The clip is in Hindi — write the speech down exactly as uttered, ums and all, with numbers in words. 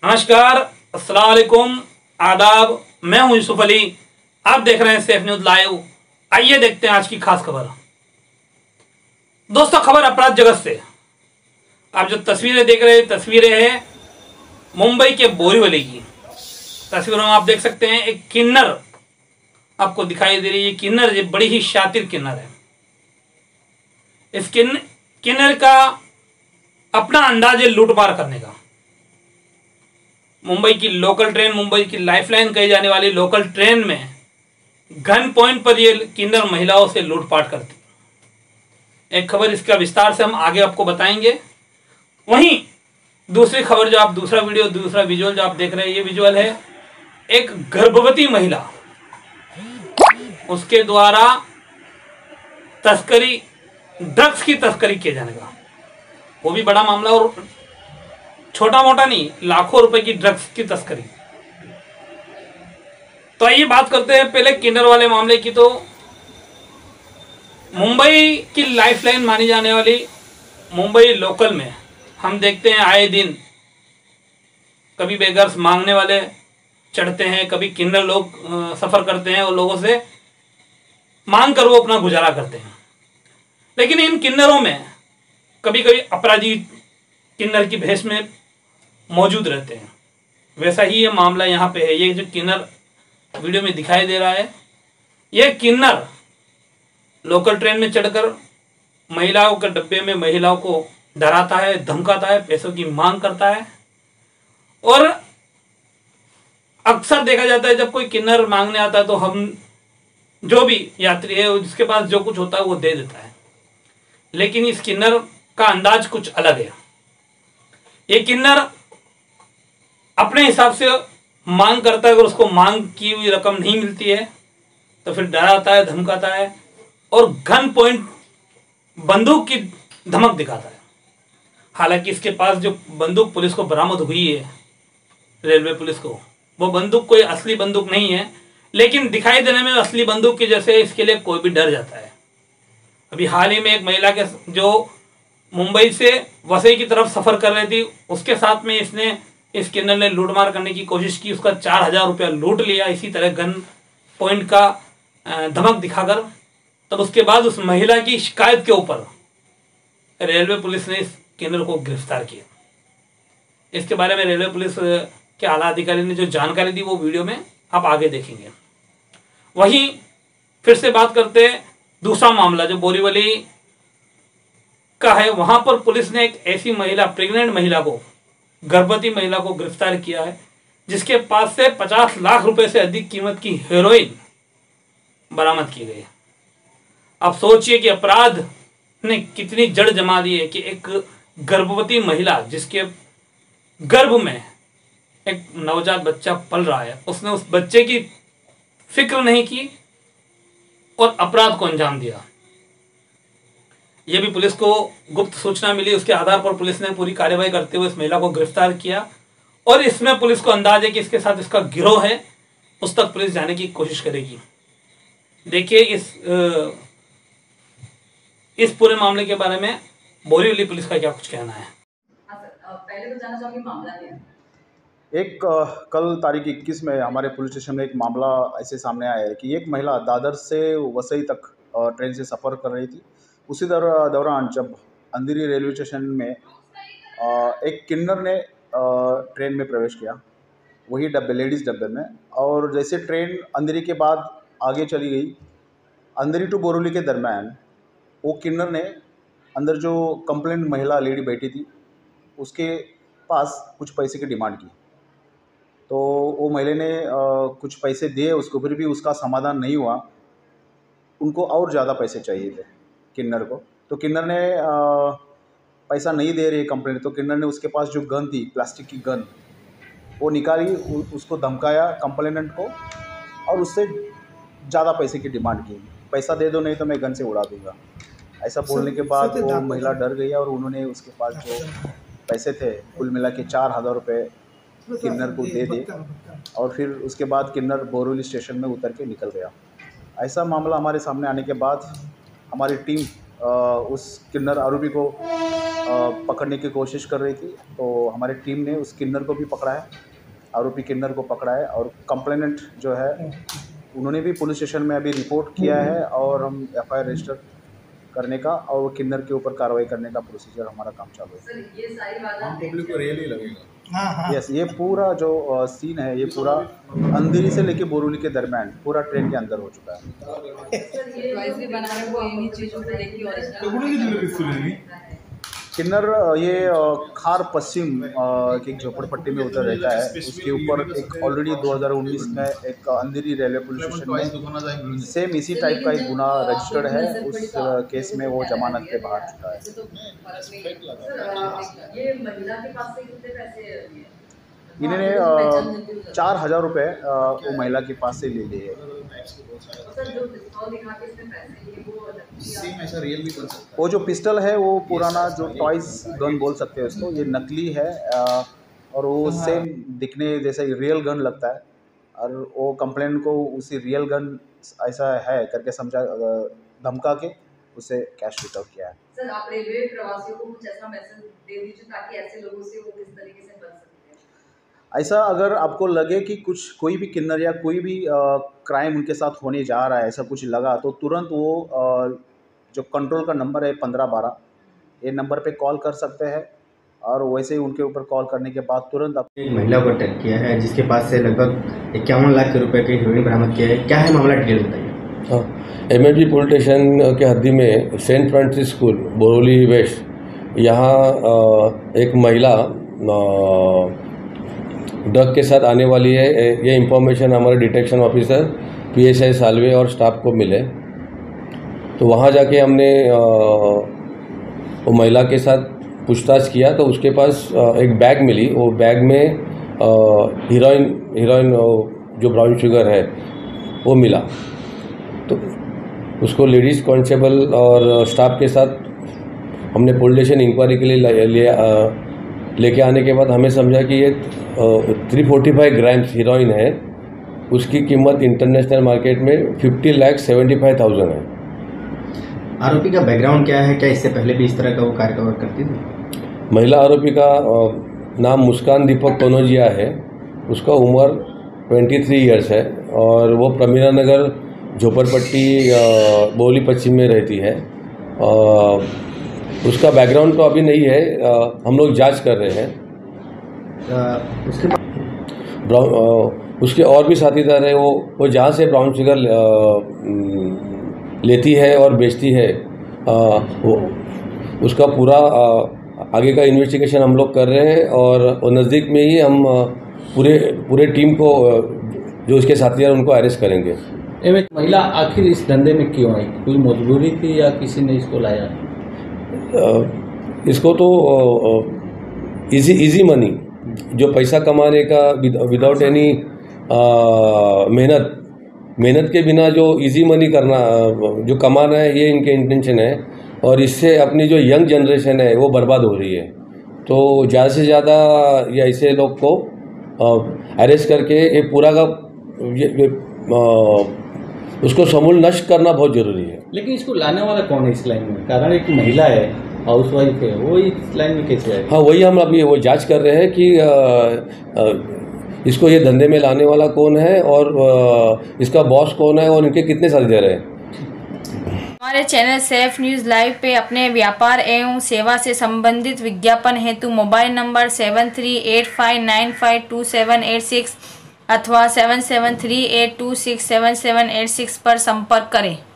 नमस्कार, अस्सलाम वालेकुम, आदाब। मैं हूं यूसुफ अली। आप देख रहे हैं सेफ न्यूज लाइव। आइए देखते हैं आज की खास खबर। दोस्तों, खबर अपराध जगत से। आप जो तस्वीरें देख रहे हैं, तस्वीरें हैं मुंबई के बोरीवली की। तस्वीरों में आप देख सकते हैं एक किन्नर आपको दिखाई दे रही है। किन्नर ये बड़ी ही शातिर किन्नर है। इस किन किन्नर का अपना अंदाज है लूटमार करने का। मुंबई की लोकल ट्रेन, मुंबई की लाइफलाइन कही जाने वाली लोकल ट्रेन में गन पॉइंट पर ये किन्नर महिलाओं से लूटपाट करती। एक खबर इसका विस्तार से हम आगे आपको बताएंगे। वहीं दूसरी खबर जो आप दूसरा वीडियो दूसरा विजुअल जो आप देख रहे हैं, ये विजुअल है एक गर्भवती महिला, उसके द्वारा तस्करी, ड्रग्स की तस्करी किए जाने का। वो भी बड़ा मामला और छोटा मोटा नहीं, लाखों रुपए की ड्रग्स की तस्करी। तो आइए बात करते हैं पहले किन्नर वाले मामले की। तो मुंबई की लाइफलाइन मानी जाने वाली मुंबई लोकल में हम देखते हैं आए दिन कभी बेगर्स मांगने वाले चढ़ते हैं, कभी किन्नर लोग सफर करते हैं और लोगों से मांग कर वो अपना गुजारा करते हैं। लेकिन इन किन्नरों में कभी कभी अपराधी किन्नर की भेष में मौजूद रहते हैं। वैसा ही ये मामला यहाँ पे है। ये जो किन्नर वीडियो में दिखाई दे रहा है, ये किन्नर लोकल ट्रेन में चढ़कर महिलाओं के डब्बे में महिलाओं को डराता है, धमकाता है, पैसों की मांग करता है। और अक्सर देखा जाता है जब कोई किन्नर मांगने आता है तो हम जो भी यात्री है जिसके पास जो कुछ होता है वो दे देता है। लेकिन इस किन्नर का अंदाज कुछ अलग है। ये किन्नर अपने हिसाब से मांग करता है। अगर उसको मांग की हुई रकम नहीं मिलती है तो फिर डराता है, धमकाता है और गन पॉइंट बंदूक की धमक दिखाता है। हालांकि इसके पास जो बंदूक पुलिस को बरामद हुई है, रेलवे पुलिस को, वो बंदूक कोई असली बंदूक नहीं है, लेकिन दिखाई देने में असली बंदूक की जैसे इसके लिए कोई भी डर जाता है। अभी हाल ही में एक महिला के जो मुंबई से वसई की तरफ सफर कर रही थी, उसके साथ में इसने इस किन्नर ने लूटमार करने की कोशिश की। उसका चार हजार रुपया लूट लिया इसी तरह गन पॉइंट का धमक दिखाकर। तब उसके बाद उस महिला की शिकायत के ऊपर रेलवे पुलिस ने इस किन्नर को गिरफ्तार किया। इसके बारे में रेलवे पुलिस के आला अधिकारी ने जो जानकारी दी वो वीडियो में आप आगे देखेंगे। वहीं फिर से बात करते हैं दूसरा मामला जो बोरीवली का है। वहां पर पुलिस ने एक ऐसी महिला, प्रेग्नेंट महिला को, गर्भवती महिला को गिरफ्तार किया है जिसके पास से पचास लाख रुपए से अधिक कीमत की हेरोइन बरामद की गई। अब सोचिए कि अपराध ने कितनी जड़ जमा दी है कि एक गर्भवती महिला जिसके गर्भ में एक नवजात बच्चा पल रहा है, उसने उस बच्चे की फिक्र नहीं की और अपराध को अंजाम दिया। यह भी पुलिस को गुप्त सूचना मिली, उसके आधार पर पुलिस ने पूरी कार्रवाई करते हुए इस महिला को गिरफ्तार किया। और इसमें पुलिस को अंदाज है कि इसके साथ इसका गिरोह है, उस तक पुलिस जाने की कोशिश करेगी। देखिए इस इस पूरे मामले के बारे में बोरीवली पुलिस का क्या कुछ कहना है। पहले तो जानना चाहूंगी मामला क्या है। एक कल तारीख इक्कीस में हमारे पुलिस स्टेशन में एक मामला ऐसे सामने आया है कि एक महिला दादर से वसई तक ट्रेन से सफ़र कर रही थी। उसी दौरान जब अंधेरी रेलवे स्टेशन में एक किन्नर ने ट्रेन में प्रवेश किया, वही डब्बे, लेडीज़ डब्बे में। और जैसे ट्रेन अंधेरी के बाद आगे चली गई, अंधेरी टू बोरीवली के दरम्यान वो किन्नर ने अंदर जो कंप्लेंट महिला लेडी बैठी थी उसके पास कुछ पैसे की डिमांड की। तो वो महिला ने आ, कुछ पैसे दिए उसको, फिर भी उसका समाधान नहीं हुआ। उनको और ज़्यादा पैसे चाहिए थे किन्नर को। तो किन्नर ने आ, पैसा नहीं दे रही कंप्लेंट, तो किन्नर ने उसके पास जो गन थी, प्लास्टिक की गन, वो निकाली, उ, उसको धमकाया कंप्लेनेंट को और उससे ज़्यादा पैसे की डिमांड की। पैसा दे दो नहीं तो मैं गन से उड़ा दूँगा। ऐसा बोलने के बाद वो महिला डर गई और उन्होंने उसके पास जो पैसे थे कुल मिला के चार हज़ार रुपये किन्नर को दे दे और फिर उसके बाद किन्नर बोरीवली स्टेशन में उतर के निकल गया। ऐसा मामला हमारे सामने आने के बाद हमारी टीम उस किन्नर आरोपी को पकड़ने की कोशिश कर रही थी। तो हमारी टीम ने उस किन्नर को भी पकड़ा है, आरोपी किन्नर को पकड़ा है, और कंप्लेनेंट जो है उन्होंने भी पुलिस स्टेशन में अभी रिपोर्ट किया है और हम एफ आई आर रजिस्टर करने का और वो किन्नर के ऊपर कार्रवाई करने का प्रोसीजर हमारा काम चालू है। सर ये सारी बात पब्लिक को रियल ही लगेगा। हाँ हाँ यस, ये पूरा जो सीन है ये पूरा अंधेरी से लेके बोरीवली के दरमियान पूरा ट्रेन के अंदर हो चुका है। सर ये बनाने को इन्हीं चीजों को लेके ओरिजिनल किन्नर ये खार पश्चिम की एक झोपड़पट्टी में उतर रहता है। उसके ऊपर एक ऑलरेडी दो हज़ार उन्नीस में एक अंधेरी रेलवे पुलिस स्टेशन में सेम इसी टाइप का एक गुना रजिस्टर्ड है। उस केस में वो जमानत के बाहर चुका है। ये महिला के पास से कितने पैसे इन्होंने चार हजार रुपये वो महिला के पास से ले लिए। वो जो पिस्टल है वो पुराना जो टॉयज गन बोल सकते हैं उसको, ये नकली है और वो सेम दिखने जैसा रियल गन लगता है और वो कंप्लेंट को उसी रियल गन ऐसा है करके समझा धमका के उसे कैश रिकवर किया है। सर आप रेलवे प्रवासियों को कुछ ऐसा मैसेज दे दीजिए ताकि ऐसे लोगों से वो किस तरीके से बच सकते हैं। ऐसा अगर आपको लगे कि कुछ कोई भी किन्नर या कोई भी क्राइम उनके साथ होने जा रहा है, ऐसा कुछ लगा तो तुरंत वो आ, जो कंट्रोल का नंबर है पंद्रह बारह, ये नंबर पे कॉल कर सकते हैं और वैसे ही उनके ऊपर कॉल करने के बाद तुरंत आप एक महिला को अटैक किया है जिसके पास से लगभग इक्यावन लाख के रुपए के हीरोइन बरामद किया है। क्या है मामला, डिटेल बताइए। हाँ, M L B police station के हद्दी में Saint Francis school Borivali west, यहाँ एक महिला ड्रग के साथ आने वाली है। ये इंफॉर्मेशन हमारे detection officer P S I Salve और स्टाफ को मिले, तो वहाँ जाके हमने वो महिला के साथ पूछताछ किया तो उसके पास एक बैग मिली। वो बैग में हीरोइन हीरोइन जो ब्राउन शुगर है वो मिला। तो उसको लेडीज़ कांस्टेबल और स्टाफ के साथ हमने पुलिस स्टेशन इंक्वायरी के लिए लिया। लेके आने के बाद हमें समझा कि ये three forty five grams heroin है, उसकी कीमत इंटरनेशनल मार्केट में fifty lakh seventy five thousand है। आरोपी का बैकग्राउंड क्या है, क्या इससे पहले भी इस तरह का वो कार्य करती थी? महिला आरोपी का नाम मुस्कान दीपक कनौजिया है, उसका उम्र तेईस इयर्स है और वो प्रमीला नगर झोपड़पट्टी बोली पश्चिम में रहती है। उसका बैकग्राउंड तो अभी नहीं है, हम लोग जांच कर रहे हैं। उसके ब्राउन उसके और भी साथीदार है, वो वो जहाँ से ब्राउन शुगर लेती है और बेचती है, वो उसका पूरा आगे का इन्वेस्टिगेशन हम लोग कर रहे हैं और नज़दीक में ही हम पूरे पूरे टीम को जो उसके साथीदार उनको अरेस्ट करेंगे। एक महिला आखिर इस धंधे में क्यों आई? कोई मजबूरी थी या किसी ने इसको लाया? इसको तो इजी इजी मनी, जो पैसा कमाने का विदाउट एनी मेहनत मेहनत के बिना जो इजी मनी करना जो कमाना है, ये इनके इंटेंशन है और इससे अपनी जो यंग जनरेशन है वो बर्बाद हो रही है। तो ज़्यादा से ज़्यादा ये ऐसे लोग को अरेस्ट करके ये पूरा का ये, ये, आ, उसको समूल नष्ट करना बहुत ज़रूरी है। लेकिन इसको लाने वाला कौन है इस लाइन में? कारण एक महिला है, हाउस वाइफ है, वो इस लाइन में कैसे है? हाँ, वही हम अभी वो जांच कर रहे हैं कि आ, आ, इसको ये धंधे में लाने वाला कौन है और आ, इसका बॉस कौन है और इनके कितने साथीदार हैं। हमारे चैनल सेफ न्यूज़ लाइव पे अपने व्यापार एवं सेवा से संबंधित विज्ञापन हेतु mobile number seven three eight five nine five two seven eight six अथवा seven seven three eight two six seven seven eight six पर संपर्क करें।